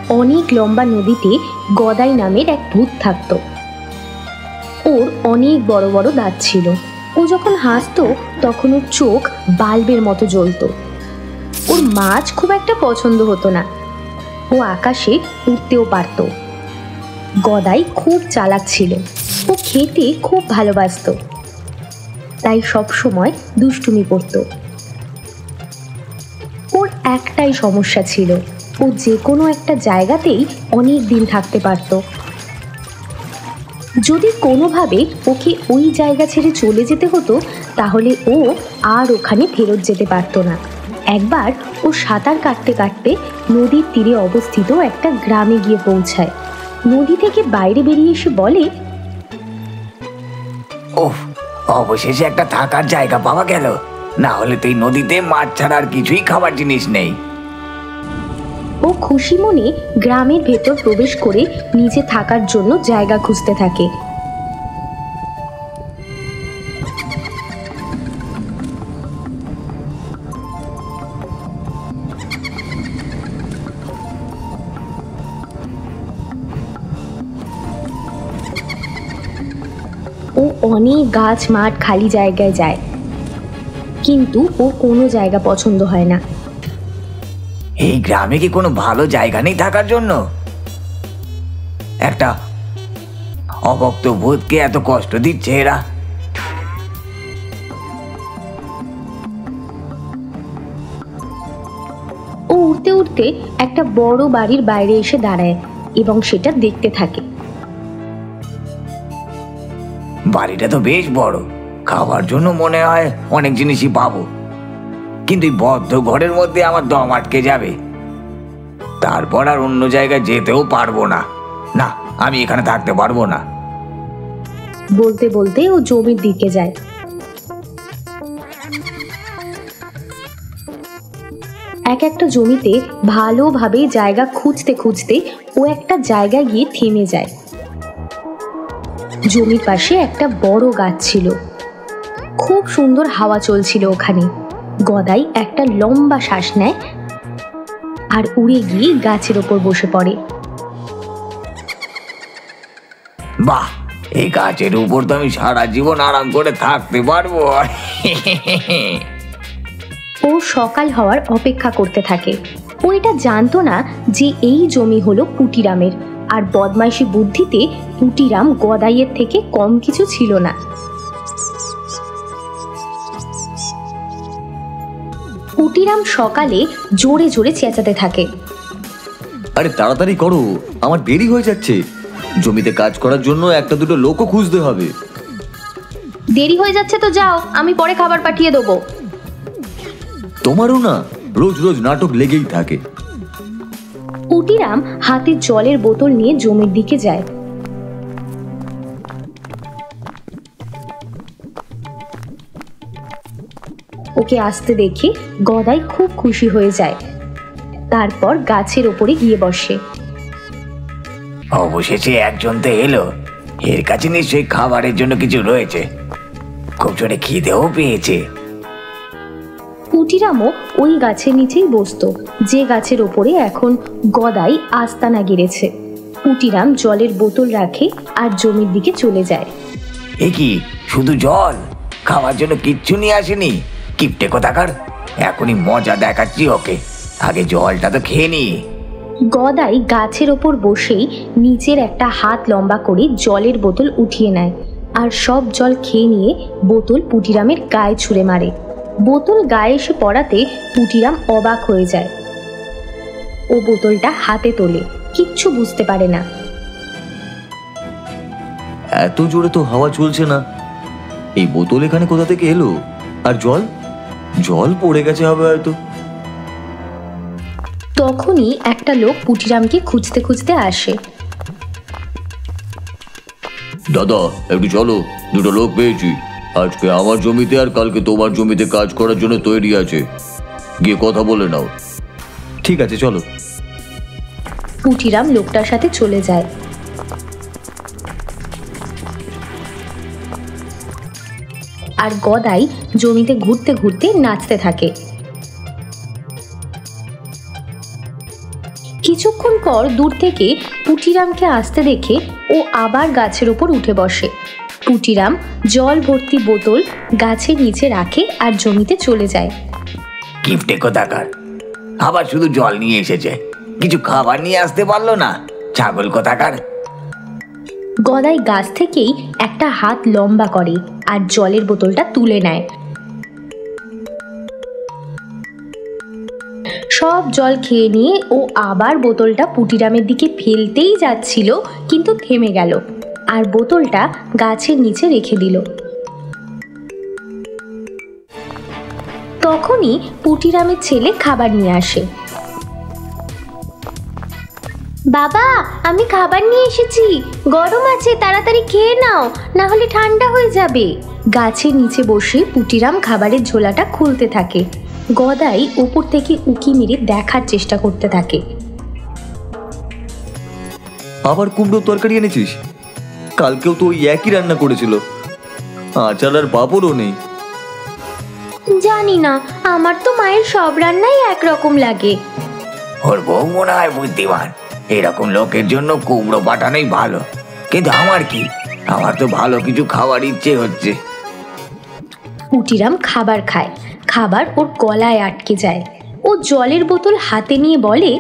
অনেক লম্বা নদীতে গদাই নামের এক ভূত থাকতো। ওর অনেক বড় বড় দাঁত ছিল। ও যখন হাসতো তখন ওর চোখ বাল্বের মতো জ্বলতো। ওর মাছ খুব একটা পছন্দ হতো না। ও আকাশে উড়তেও পারত। গদাই খুব চালাক ছিল। ও খেতে খুব ভালোবাসতো, তাই সব সময় দুষ্টুমি করত। ওর একটাই সমস্যা ছিল, ও যে কোনো একটা জায়গাতেই অনেক দিন থাকতে পারত। যদি কোনোভাবে ওকে ওই জায়গা ছেড়ে চলে যেতে হতো তাহলে ও আর ওখানে ফেরত যেতে পারতো না। একবার ও সাঁতার কাটতে কাটতে নদীর তীরে অবস্থিত একটা গ্রামে গিয়ে পৌঁছায়। নদী থেকে বাইরে বেরিয়ে এসে বলে, ওহ, অবশেষে একটা থাকার জায়গা পাওয়া গেল। না হলে তো এই নদীতে মাছ ছাড়া আর কিছুই খাবার জিনিস নেই। ও খুশি মনে গ্রামের ভেতর প্রবেশ করে নিজে থাকার জন্য জায়গা খুঁজতে থাকে। ও অনেক গাছ মাঠ খালি জায়গায় যায়, কিন্তু ও কোনো জায়গা পছন্দ হয় না। এই গ্রামে কি কোনো ভালো জায়গা নেই থাকার জন্য? একটা অভক্ত ভূতকে এত কষ্ট দিচ্ছে এরা। ও উঠতে উঠতে একটা বড় বাড়ির বাইরে এসে দাঁড়ায় এবং সেটা দেখতে থাকে। বাড়িটা তো বেশ বড়, খাওয়ার জন্য মনে হয় অনেক জিনিসই পাবো, কিন্তু এই বদ্ধ ঘরের মধ্যে আমার দম আটকে যাবে। তারপর আর অন্য জায়গায় যেতেও পারবো না। না, আমি এখানে থাকতে পারবো না। বলতে বলতে ও জমির দিকে যায়। এক একটা জমিতে ভালোভাবে জায়গা খুঁজতে খুঁজতে ও একটা জায়গায় গিয়ে থেমে যায়। জমির পাশে একটা বড় গাছ ছিল। খুব সুন্দর হাওয়া চলছিল ওখানে। গদাই একটা লম্বা শ্বাস নেয় আর উড়ে গিয়ে গাছের ওপর বসে পড়ে। বাহ, এই গাছের উপর তো আমি সারা জীবন আরাম করে থাকতে পারবো। ও সকাল হওয়ার অপেক্ষা করতে থাকে। ও এটা জানতো না যে এই জমি হলো পুটিরামের, আর বদমাইশি বুদ্ধিতে পুটিরাম গদাইয়ের থেকে কম কিছু ছিল না। পুটিরাম সকালে জোরে জোরে চেঁচাতে থাকে, আরে তাড়াতাড়ি করো, আমার দেরি হয়ে যাচ্ছে। জমিতে কাজ করার জন্য একটা দুটো লোকও খুঁজতে হবে। দেরি হয়ে যাচ্ছে তো যাও, আমি পরে খাবার পাঠিয়ে দেবো। তোমারও না রোজ রোজ নাটক লেগেই থাকে। পুটিরাম হাতে জলের বোতল নিয়ে জমির দিকে যায়। ওকে আসতে দেখে গদাই খুব খুশি হয়ে যায়। তারপর গাছের ওপরে গিয়ে বসে। অবশেষে একজন তো এলো। এর কাছে নিশ্চয়ই খাবারের জন্য কিছু রয়েছে। খুব জোরে খিদেও পেয়েছে। পুটিরামও ওই গাছের নিচেই বসতো, যে গাছের ওপরে এখন গদাই আস্তানা গেড়েছে। পুটিরাম জলের বোতল রাখে আর জমির দিকে চলে যায়। এ কি, শুধু জল? খাওয়ার জন্য কিচ্ছু নিয়ে আসেনি? কিপটে কোথাকার! এখনই মজা দেখাচ্ছি ওকে। আগে জলটা তো খেয়ে নি। গদাই গাছের ওপর বসেই নিচের একটা হাত লম্বা করে জলের বোতল উঠিয়ে নেয় আর সব জল খেয়ে নিয়ে বোতল পুটিরামের গায়ে ছুঁড়ে মারে। বোতল গায়ে এসে পড়াতে পুটিরাম অবাক হয়ে যায়। ও বোতলটা হাতে তোলে, কিচ্ছু বুঝতে পারে না। এত জোরে তো হাওয়া চলছে না। এই বোতল এখানে কোথা থেকে এলো? আর জল জল পড়ে গেছে হবে হয়তো। তখনই একটা লোক পুটিরামকে খুঁজতে খুঁজতে আসে। দাদা, একটু চলো, দুটো লোক পেয়েছি। আজকে আমার জমিতে আর কালকে তোমার জমিতে কাজ করার জন্য তৈরি আছে। গিয়ে কথা বলে নাও। ঠিক আছে, চলো। পুটিরাম লোকটার সাথে চলে যায়। আর গদাই জমিতে ঘুরতে ঘুরতে নাচতে থাকে। কিছুক্ষণ পর দূর থেকে পুটিরামকে আসতে দেখে ও আবার গাছের ওপর উঠে বসে। পুটিরাম জল ভর্তি বোতল গাছের নিচে রাখে আর জমিতে চলে যায়। গিফটে কোথাকার, আবার শুধু জল নিয়ে এসেছে, কিছু খাবার নিয়ে আসতে পারলো না, ছাগল কোথাকার। গদাই গাছ থেকেই একটা হাত লম্বা করে আর জলের বোতলটা তুলে নেয়। সব জল খেয়ে নিয়ে ও আবার বোতলটা পুটিরামের দিকে ফেলতেই যাচ্ছিল, কিন্তু থেমে গেল আর বোতলটা গাছের নিচে রেখে দিল। তখনই পুটিরামের ছেলে খাবার নিয়ে আসে। বাবা, আমি খাবার নিয়ে এসেছি, গরম আছে, তাড়াতাড়ি খেয়ে নাও, না হলে ঠান্ডা হয়ে যাবে। গাছের নিচে বসে পুটিরাম খাবারের ঝোলাটা খুলতে থাকে। গদাই উপর থেকে উকি মেরে দেখার চেষ্টা করতে থাকে। আবার কুমড়োর তরকারি এনেছিস? কালকেও তো ওই একই রান্না করেছিল, আচার আর পাঁপড়ও নেই। জানি না, আমার তো মায়ের সব রান্নাই একরকম লাগে। ওর বউ মনে হয় বুদ্ধিমান, এরকম লোকের জন্য কুমড়ো পাঠানোই ভালো। কিন্তু আমার কি, আমার তো ভালো কিছু খাওয়ার ইচ্ছে হচ্ছে। পুটিরাম খাবার খায়, খাবার ওর গলায় আটকে যায়। ও জলের বোতল হাতে নিয়ে বলে,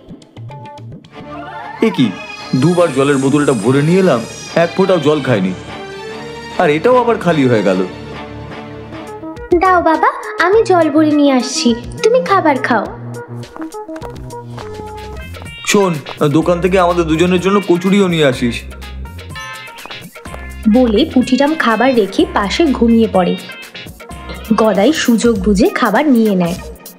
এ কি, দুবার জলের বোতলটা ভরে নিয়ে এলাম, এক ফোঁটাও জল খাইনি, আর এটাও আবার খালি হয়ে গেল। দাও বাবা, আমি জল ভরে নিয়ে আসছি, তুমি খাবার খাও। শোন, দোকান থেকে আমাদের দুজনের জন্য কচুরিও নিয়ে আসিস। বলে পুটিরাম খাবার রেখে পাশে ঘুমিয়ে পড়ে। গদাই সুযোগ বুঝে খাবার নিয়ে নেয়।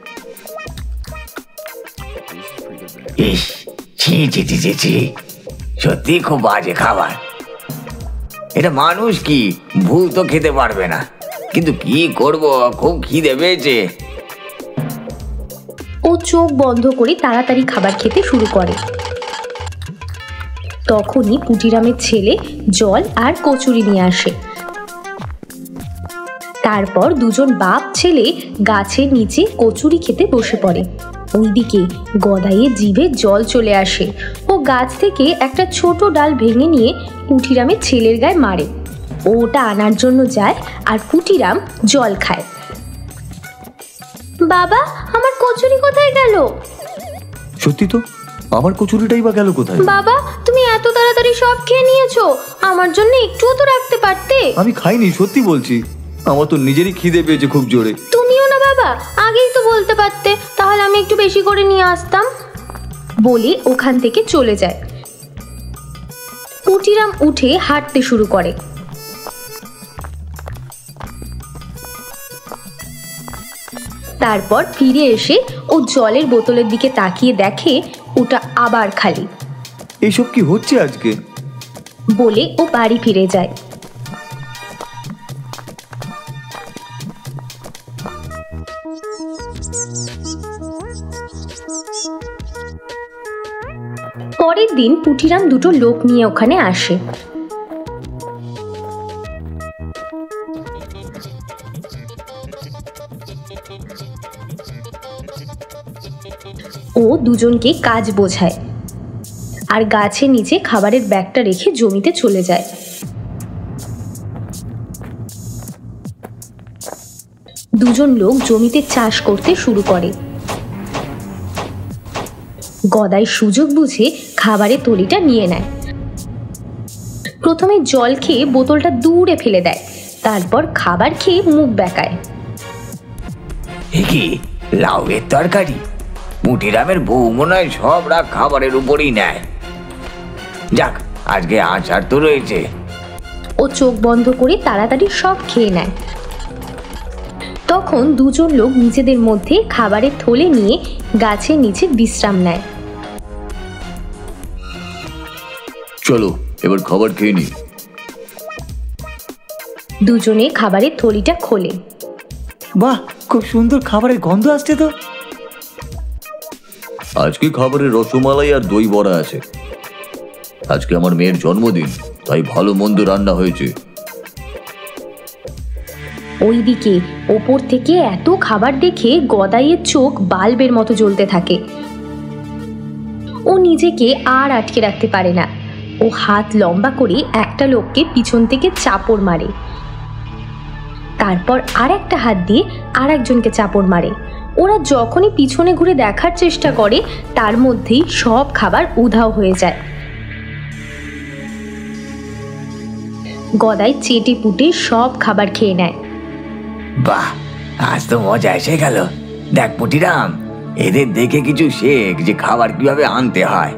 ইস, ছি ছি ছি ছি ছি, সত্যি খুব বাজে খাবার। এটা মানুষ কি, ভুল তো খেতে পারবে না, কিন্তু কি করব, খুব খিদে পেয়েছে। ও চোখ বন্ধ করে তাড়াতাড়ি খাবার খেতে শুরু করে। তখনই পুটিরামের ছেলে জল আর কচুরি নিয়ে আসে। তারপর দুজন বাপ ছেলে গাছের নিচে কচুরি খেতে বসে পড়ে। ওইদিকে গদাইয়ের জিভে জল চলে আসে। ও গাছ থেকে একটা ছোট ডাল ভেঙে নিয়ে পুটিরামের ছেলের গায়ে মারে। ও ওটা আনার জন্য যায় আর পুটিরাম জল খায়। বাবা, আমার কচুরি কোথায় গেল? সত্যি তো, আমার কচুরিটাই বা গেল কোথায়? বাবা, তুমি এত তাড়াতাড়ি সব খেয়ে নিয়েছো, আমার জন্য একটুও তো রাখতে পারতে। আমি খাইনি, সত্যি বলছি, আমার তো নিজেরই খিদে পেয়েছে খুব জোরে। তুমিও না বাবা, আগেই তো বলতে পারতে, তাহলে আমি একটু বেশি করে নিয়ে আসতাম। বলে ওখান থেকে চলে যায়। পুটিরাম উঠে হাঁটতে শুরু করে। তারপর ফিরে এসে ও জলের বোতলের দিকে তাকিয়ে দেখে ওটা আবার খালি। এইসব কি হচ্ছে আজকে? বলে ও বাড়ি ফিরে যায়। পরের দিন পুটিরাম দুটো লোক নিয়ে ওখানে আসে। ও দুজনকে কাজ বোঝায় আর গাছের নিচে খাবারের ব্যাগটা রেখে জমিতে চলে যায়। দুজন লোক জমিতে চাষ করতে শুরু করে। গদাই সুযোগ বুঝে খাবারের থলিটা নিয়ে নেয়। প্রথমে জল খেয়ে বোতলটা দূরে ফেলে দেয়, তারপর খাবার খেয়ে মুখ বেঁকায়। এ কি, লাউয়ের তরকারি? পুটিরামের বউ মনে হয় সব রাগ খাবারের উপরেই নেয়। যাক, আজকে আচার তো রয়েছে। ও চোখ বন্ধ করে তাড়াতাড়ি সব খেয়ে নেয়। তখন দুজন লোক নিজেদের মধ্যে খাবারের থলে নিয়ে গাছের নিচে বিশ্রাম নেয়। চলো এবার খাবার খেয়ে নি। দুজনে খাবারের থলিটা খোলে। বাহ, খুব সুন্দর খাবারের গন্ধ আসছে তো। আজকে খাবারে রসমালাই আর দই বড়া আছে। আজকে আমার মেয়ের জন্মদিন, তাই ভালো মন্দ রান্না হয়েছে। ওইদিকে ওপর থেকে এত খাবার দেখে গদাইয়ের চোখ বাল্বের মতো জ্বলতে থাকে। ও ও নিজেকে আর আটকে রাখতে পারে না। ও হাত লম্বা করে একটা লোককে পিছন থেকে চাপড় মারে, তারপর আর একটা হাত দিয়ে আর একজনকে চাপড় মারে। ওরা যখনই পিছনে ঘুরে দেখার চেষ্টা করে তার মধ্যেই সব খাবার উধাও হয়ে যায়। গদাই চেটে পুটে সব খাবার খেয়ে নেয়। বাহ, আজ তো মজা এসে গেল। দেখ পুটিরাম, এদের দেখে কিছু শেখ যে খাবার কিভাবে আনতে হয়।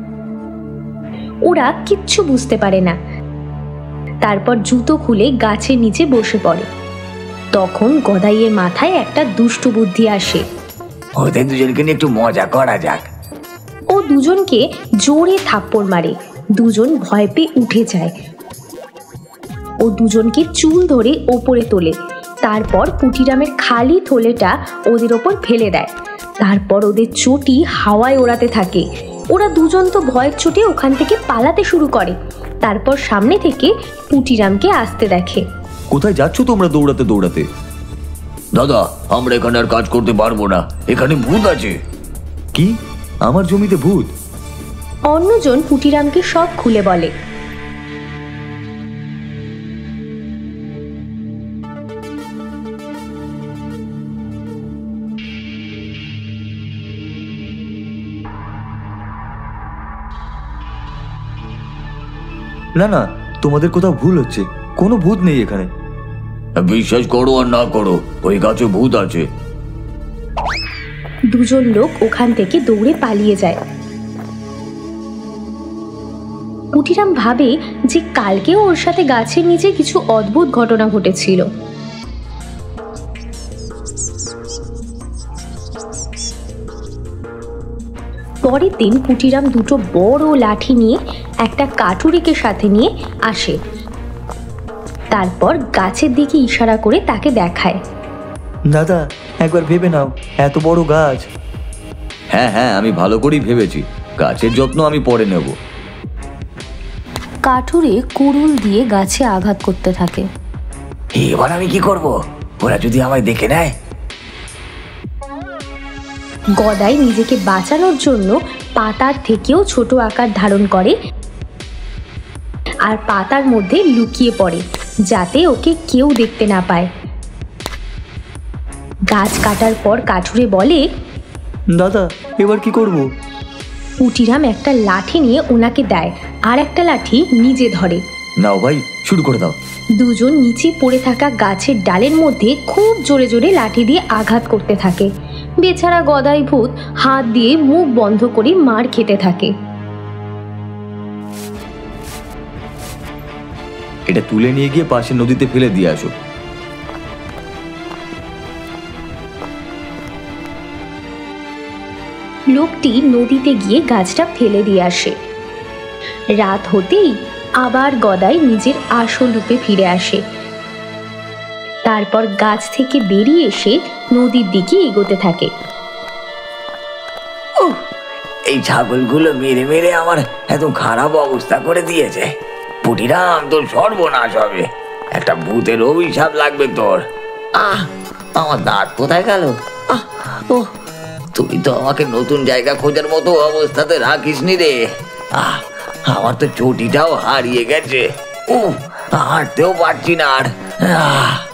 ওরা কিচ্ছু বুঝতে পারে না। তারপর জুতো খুলে গাছের নিচে বসে পড়ে। তখন গদাইয়ের মাথায় একটা দুষ্টু বুদ্ধি আসে। ওদের দুজনকে নিয়ে একটু মজা করা যাক। ও দুজনকে জোরে থাপ্পড় মারে। দুজন ভয় পেয়ে উঠে যায়। ও দুজনকে চুল ধরে ওপরে তোলে। তারপর পুটিরামের খালি থলেটা ওদের ওপর ফেলে দেয়। তারপর ওদের চটি হাওয়ায় ওড়াতে থাকে। ওরা দুজন তো ভয়ের চোটে ওখান থেকে পালাতে শুরু করে। তারপর সামনে থেকে পুটিরামকে আসতে দেখে। কোথায় যাচ্ছ তোমরা দৌড়াতে দৌড়াতে? দাদা, আমরা এখানে আর কাজ করতে পারবো না, এখানে ভূত আছে। কি? আমার জমিতে ভূত? অন্যজন পুটিরামকে সব খুলে বলে। না না, তোমাদের কোথাও ভুল হচ্ছে। কোনো ভূত নেই এখানে। বিশ্বাস করো আর না করো, ওই গাছে ভূত আছে। দুজন লোক ওখান থেকে দৌড়ে পালিয়ে যায়। পুটিরাম ভাবে যে কালকেও ওর সাথে গাছের নিচে কিছু অদ্ভুত ঘটনা ঘটেছিল। পরের দিন পুটিরাম দুটো বড় লাঠি নিয়ে একটা কাঠুরিকে সাথে নিয়ে আসে। তারপর গাছের দিকে ইশারা করে তাকে দেখায়। দাদা, একবার ভেবে নাও, এত বড় গাছ। হ্যাঁ হ্যাঁ, আমি ভালো করেই ভেবেছি। গাছের যত্ন আমি পরে নেব। কাঠুরে কুড়ুল দিয়ে গাছে আঘাত করতে থাকে। এবার আমি কি করব? ওরা যদি আমায় দেখে নেয়? গদাই নিজেকে বাঁচানোর জন্য পাতার থেকেও ছোট আকার ধারণ করে আর পাতার মধ্যে লুকিয়ে পড়ে, যাতে ওকে কেউ দেখতে না পায়। গাছ কাটার পর কাঠুরে বলে, দাদা, এবার কি করব? পুটিরাম একটা লাঠি নিয়ে ওনাকে দেয় আর একটা লাঠি নিজে ধরে। নাও ভাই, শুরু করে দাও। দুজন নিচে পড়ে থাকা গাছের ডালের মধ্যে খুব জোরে জোরে লাঠি দিয়ে আঘাত করতে থাকে। বেচারা গদাই ভূত হাত দিয়ে মুখ বন্ধ করে মার খেতে থাকে। এটা তুলে নিয়ে গিয়ে পাশে নদীতে ফেলে দিয়ে আসো। লোকটি নদীতে গিয়ে গাছটা ফেলে দিয়ে আসে। রাত হতেই আবার গদাই নিজের আসল রূপে ফিরে আসে। তারপর গাছ থেকে বেরিয়ে এসে নদীর দিকে এগোতে থাকে। এই ছাগলগুলো মেরে মেরে আমার এত খারাপ অবস্থা করে দিয়েছে। পুটিরাম, তোর সর্বনাশ হবে। একটা ভূতের অভিশাপ লাগবে তোর। আমার দাঁত কোথায় গেল? তুই তো আমাকে নতুন জায়গা খোঁজার মতো অবস্থাতে রাখিসনি রে। আমার তো চটিটাও হারিয়ে গেছে। হাঁটতেও পারছি না আর।